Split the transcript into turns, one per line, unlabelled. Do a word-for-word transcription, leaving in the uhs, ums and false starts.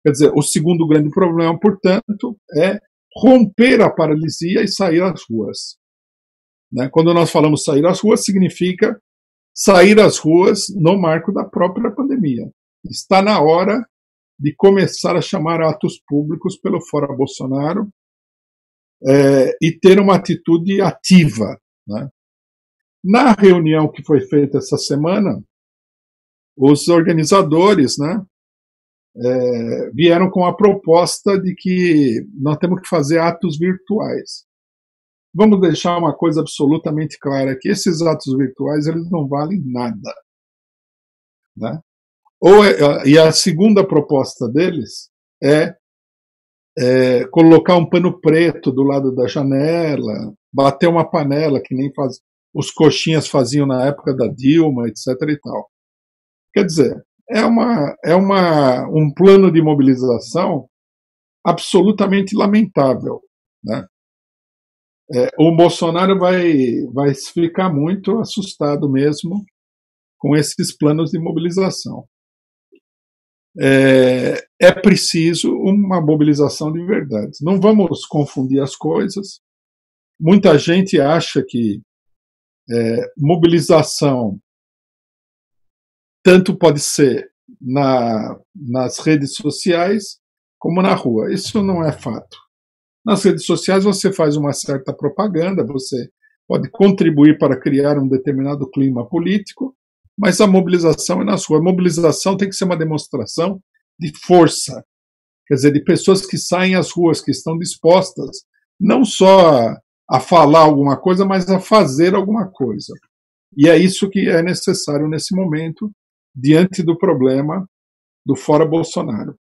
Quer dizer, o segundo grande problema, portanto, é romper a paralisia e sair às ruas. Né? Quando nós falamos sair às ruas, significa sair às ruas no marco da própria pandemia. Está na hora de começar a chamar atos públicos pelo Fora Bolsonaro é, e ter uma atitude ativa. Né? Na reunião que foi feita essa semana, os organizadores, né, é, vieram com a proposta de que nós temos que fazer atos virtuais. Vamos deixar uma coisa absolutamente clara, que esses atos virtuais eles não valem nada. Né? Ou é, e a segunda proposta deles é, é colocar um pano preto do lado da janela, bater uma panela, que nem faz, os coxinhas faziam na época da Dilma, etc. e tal. Quer dizer, é, uma, é uma, um plano de mobilização absolutamente lamentável. Né? É, o Bolsonaro vai, vai ficar muito assustado mesmo com esses planos de mobilização. É, é preciso uma mobilização de verdade. Não vamos confundir as coisas. Muita gente acha que é, mobilização tanto pode ser na, nas redes sociais como na rua. Isso não é fato. Nas redes sociais você faz uma certa propaganda, você pode contribuir para criar um determinado clima político, mas a mobilização é nas ruas. A mobilização tem que ser uma demonstração de força, quer dizer, de pessoas que saem às ruas, que estão dispostas não só a, a falar alguma coisa, mas a fazer alguma coisa. E é isso que é necessário nesse momento, diante do problema do Fora Bolsonaro.